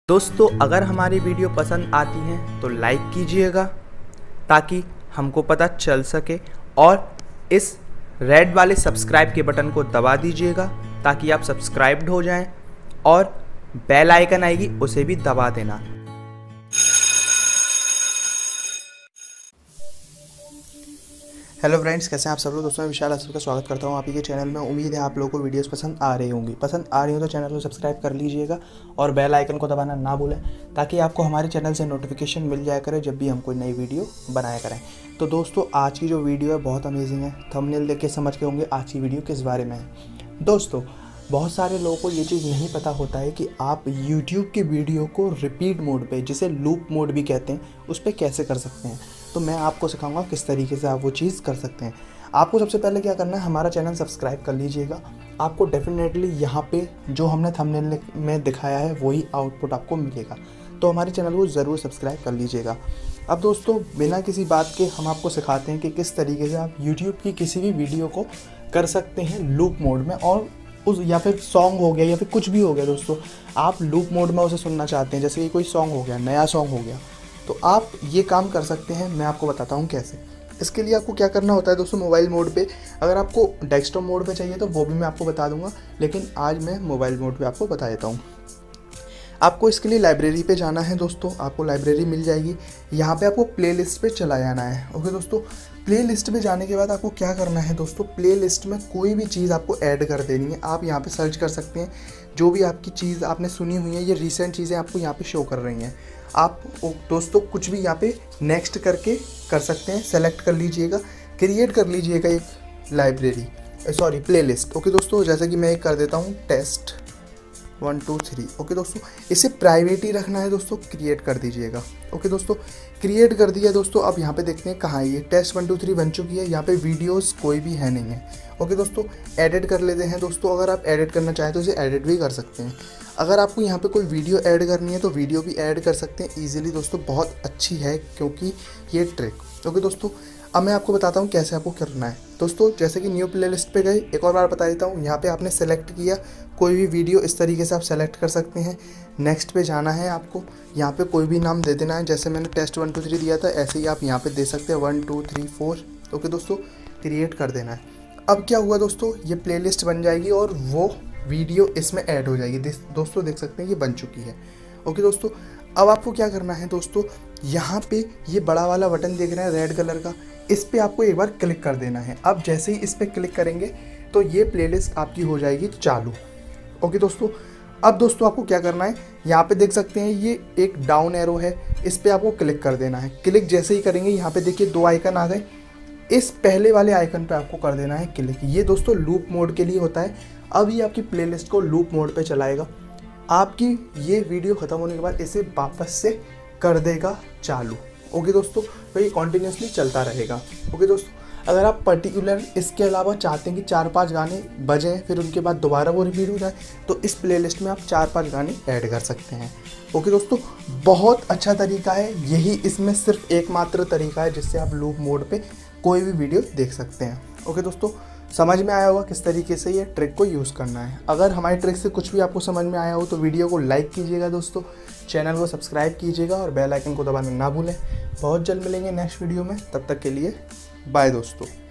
दोस्तों अगर हमारी वीडियो पसंद आती है तो लाइक कीजिएगा ताकि हमको पता चल सके, और इस रेड वाले सब्सक्राइब के बटन को दबा दीजिएगा ताकि आप सब्सक्राइब्ड हो जाएं, और बेल आइकन आएगी उसे भी दबा देना। हेलो फ्रेंड्स, कैसे हैं आप सब लोग। दोस्तों मैं विशाल आप सबका स्वागत करता हूं आप ही के चैनल में। उम्मीद है आप लोगों को वीडियोस पसंद आ रही होंगी। पसंद आ रही हो तो चैनल को सब्सक्राइब कर लीजिएगा और बेल आइकन को दबाना ना भूलें ताकि आपको हमारे चैनल से नोटिफिकेशन मिल जाया करे जब भी हम कोई नई वीडियो बनाया करें। तो दोस्तों आज की जो वीडियो है बहुत अमेजिंग है। थंबनेल देख के समझ के होंगे आज की वीडियो किस बारे में है। दोस्तों बहुत सारे लोगों को ये चीज़ नहीं पता होता है कि आप YouTube की वीडियो को रिपीट मोड पे, जिसे लूप मोड भी कहते हैं, उस पर कैसे कर सकते हैं। तो मैं आपको सिखाऊंगा किस तरीके से आप वो चीज़ कर सकते हैं। आपको सबसे पहले क्या करना है, हमारा चैनल सब्सक्राइब कर लीजिएगा। आपको डेफिनेटली यहाँ पे जो हमने थंबनेल में दिखाया है वही आउटपुट आपको मिलेगा। तो हमारे चैनल को ज़रूर सब्सक्राइब कर लीजिएगा। अब दोस्तों बिना किसी बात के हम आपको सिखाते हैं कि किस तरीके से आप YouTube की किसी भी वीडियो को कर सकते हैं लूप मोड में, और उस या फिर सॉन्ग हो गया या फिर कुछ भी हो गया दोस्तों, आप लूप मोड में उसे सुनना चाहते हैं, जैसे कि कोई सॉन्ग हो गया, नया सॉन्ग हो गया, तो आप ये काम कर सकते हैं। मैं आपको बताता हूँ कैसे। इसके लिए आपको क्या करना होता है दोस्तों, मोबाइल मोड पे, अगर आपको डेस्कटॉप मोड पे चाहिए तो वो भी मैं आपको बता दूंगा, लेकिन आज मैं मोबाइल मोड पे आपको बता देता हूँ। आपको इसके लिए लाइब्रेरी पे जाना है दोस्तों। आपको लाइब्रेरी मिल जाएगी, यहाँ पे आपको प्लेलिस्ट पे चला जाना है। ओके दोस्तों, प्लेलिस्ट में जाने के बाद आपको क्या करना है दोस्तों, प्लेलिस्ट में कोई भी चीज़ आपको ऐड कर देनी है। आप यहाँ पे सर्च कर सकते हैं, जो भी आपकी चीज़ आपने सुनी हुई है, ये रीसेंट चीज़ें आपको यहाँ पे शो कर रही हैं। आप दोस्तों कुछ भी यहाँ पे नेक्स्ट करके कर सकते हैं, सेलेक्ट कर लीजिएगा, क्रिएट कर लीजिएगा एक लाइब्रेरी, सॉरी प्लेलिस्ट। ओके दोस्तों, जैसे कि मैं एक कर देता हूँ टेस्ट 1 2 3। ओके दोस्तों, इसे प्राइवेट ही रखना है दोस्तों, क्रिएट कर दीजिएगा। ओके दोस्तों, क्रिएट कर दिया दोस्तों। अब यहाँ पे देखते हैं कहाँ है ये, टेस्ट 1 2 3 बन चुकी है। यहाँ पे वीडियोस कोई भी है नहीं है। ओके दोस्तों, एडिट कर लेते हैं दोस्तों। अगर आप एडिट करना चाहें तो इसे एडिट भी कर सकते हैं। अगर आपको यहाँ पे कोई वीडियो ऐड करनी है तो वीडियो भी ऐड कर सकते हैं ईजिली दोस्तों। बहुत अच्छी है क्योंकि ये ट्रिक। ओके दोस्तों, अब मैं आपको बताता हूँ कैसे आपको करना है दोस्तों। जैसे कि न्यू प्लेलिस्ट पे गए, एक और बार बता देता हूँ, यहाँ पे आपने सेलेक्ट किया कोई भी वीडियो, इस तरीके से आप सेलेक्ट कर सकते हैं। नेक्स्ट पे जाना है आपको, यहाँ पे कोई भी नाम दे देना है, जैसे मैंने टेस्ट 1 2 3 दिया था ऐसे ही आप यहाँ पे दे सकते हैं 1 2 3 4। ओके दोस्तों, क्रिएट कर देना है। अब क्या हुआ दोस्तों, ये प्लेलिस्ट बन जाएगी और वो वीडियो इसमें ऐड हो जाएगी। दोस्तों देख सकते हैं ये बन चुकी है। ओके दोस्तों, अब आपको क्या करना है दोस्तों, यहाँ पे ये बड़ा वाला बटन देख रहे हैं रेड कलर का, इस पर आपको एक बार क्लिक कर देना है। अब जैसे ही इस पर क्लिक करेंगे तो ये प्लेलिस्ट आपकी हो जाएगी चालू। ओके दोस्तों, अब दोस्तों आपको क्या करना है, यहाँ पे देख सकते हैं ये एक डाउन एरो है, इस पर आपको क्लिक कर देना है। क्लिक जैसे ही करेंगे यहाँ पे देखिए 2 आइकन आ गए, इस पहले वाले आइकन पे आपको कर देना है क्लिक। ये दोस्तों लूप मोड के लिए होता है। अब ये आपकी प्लेलिस्ट को लूप मोड पे चलाएगा। आपकी ये वीडियो ख़त्म होने के बाद इसे वापस से कर देगा चालू। ओके दोस्तों, तो ये कॉन्टीन्यूसली चलता रहेगा। ओके दोस्तों, अगर आप पर्टिकुलर इसके अलावा चाहते हैं कि 4-5 गाने बजें फिर उनके बाद दोबारा वो रिपीट हो जाए, तो इस प्लेलिस्ट में आप 4-5 गाने ऐड कर सकते हैं। ओके दोस्तों, बहुत अच्छा तरीका है। यही इसमें सिर्फ एकमात्र तरीका है जिससे आप लूप मोड पे कोई भी वीडियो देख सकते हैं। ओके दोस्तों, समझ में आया होगा किस तरीके से ये ट्रिक को यूज़ करना है। अगर हमारी ट्रिक से कुछ भी आपको समझ में आया हो तो वीडियो को लाइक कीजिएगा दोस्तों, चैनल को सब्सक्राइब कीजिएगा और बेल आइकन को दबाना ना भूलें। बहुत जल्द मिलेंगे नेक्स्ट वीडियो में, तब तक के लिए बाय दोस्तों।